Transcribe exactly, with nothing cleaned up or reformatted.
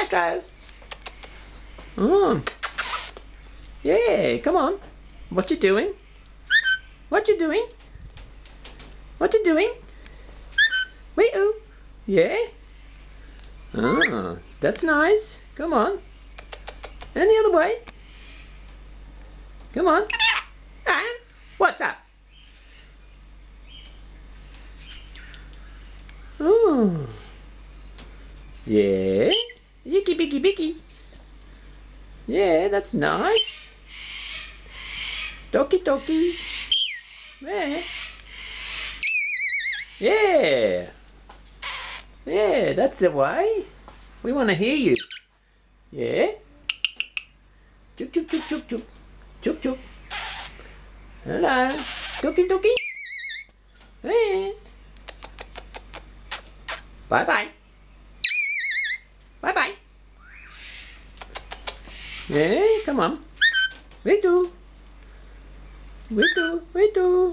Astro. Mm. Yeah, come on. What you doing? What you doing? What you doing? Wait, ooh. Yeah? Oh, that's nice. Come on. And the other way. Come on. Ah, what's up? Oh. Yeah. Yicky bicky bicky. Yeah, that's nice. Doki doki. Yeah. Yeah. Yeah, that's the way. We want to hear you. Yeah. Chuk chuk chuk chuk chuk. Chuk chuk. Hello. Doki doki. Yeah. Bye bye. Bye bye. Yeah, come on. We do. We do. We do.